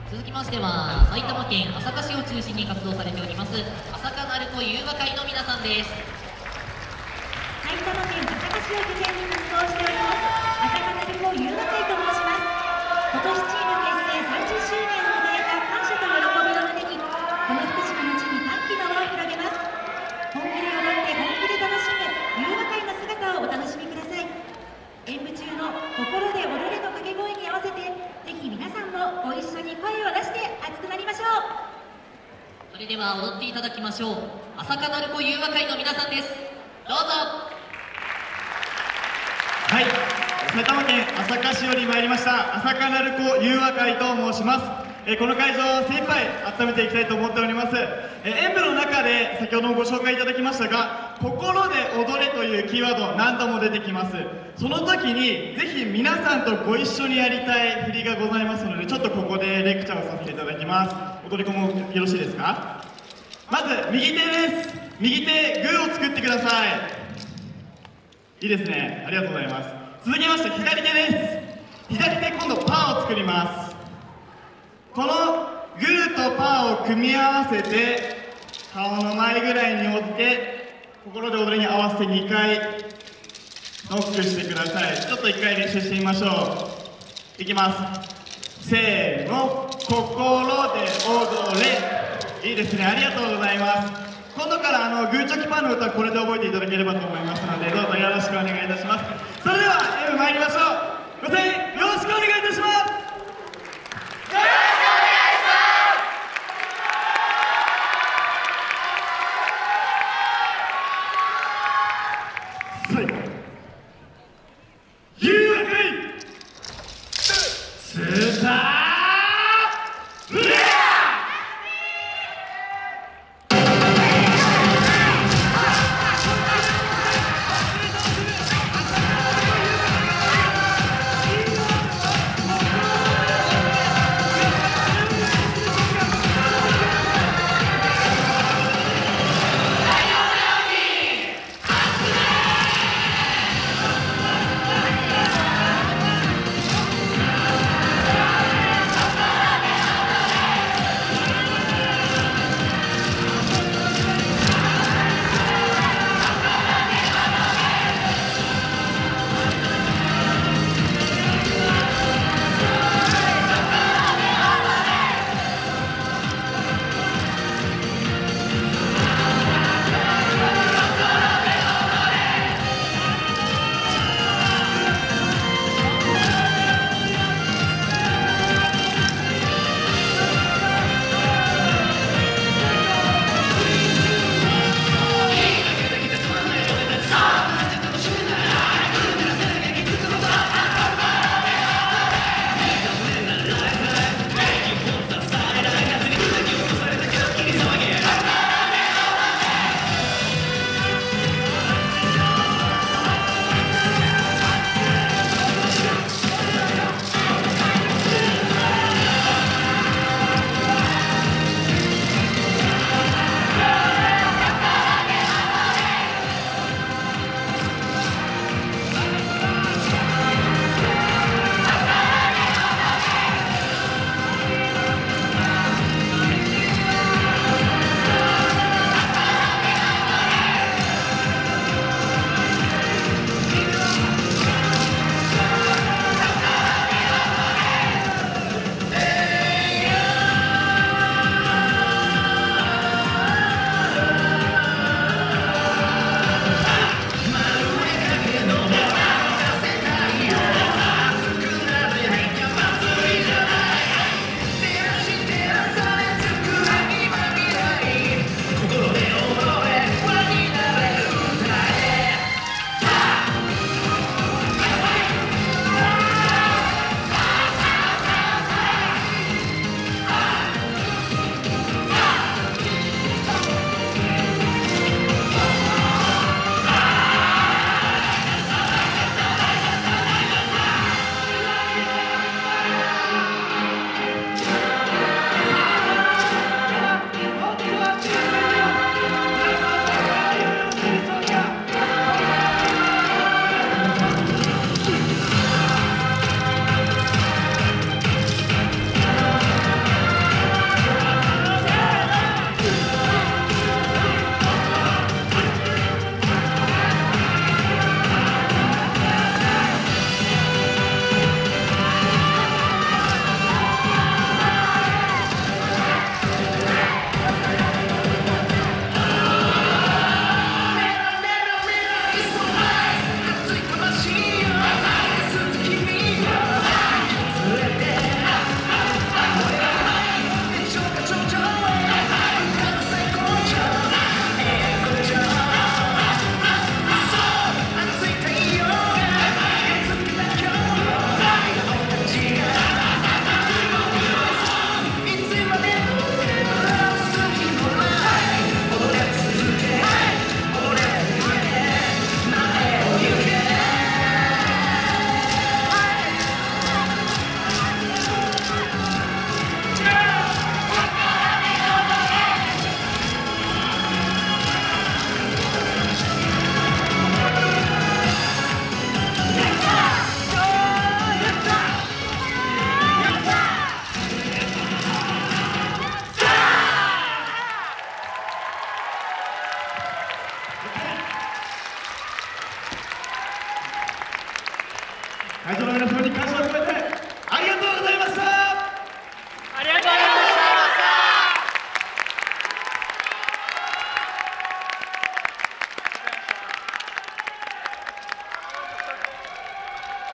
続きましては埼玉県朝霞市を中心に活動されております朝霞鳴子優雅会の皆さんです。 埼玉県朝霞市を拠点に活動しております朝霞鳴子優雅会と申します。今年チーム結成30周年を迎えた感謝と喜びを胸に、この福島の地に歓喜の輪を広げます。本気で踊って本気で楽しむ優雅会の姿をお楽しみください。演舞中の心で踊れの掛け声に合わせて、ぜひ皆さんもご一緒に声を出して熱くなりましょう。 それでは踊っていただきましょう。朝霞鳴子優雅会の皆さんです。どうぞ。 はい、埼玉県朝霞市より参りました朝霞鳴子優和会と申します。この会場を精一杯温めていきたいと思っております。演舞の中で先ほどもご紹介いただきましたが、心で踊れというキーワード何度も出てきます。その時にぜひ皆さんとご一緒にやりたい振りがございますので、ちょっとここでレクチャーをさせていただきます。踊り子もよろしいですか？まず右手です。右手グーを作ってください。いいですね、ありがとうございます。続きまして左手です。左手今度パーを作ります。このグーとパーを組み合わせて顔の前ぐらいに折って心で踊りに合わせて2回ノックしてください。ちょっと1回練習してみましょう。いきます。せーの、心で踊れ。いいですね、ありがとうございます。今度からグーチョキパーの歌これで覚えていただければと思いますので、どうぞよろしくお願いいたします。それでは演舞参りましょう。ご声援よろしくお願いいたします。最後優雅会スター会場の皆様に感謝を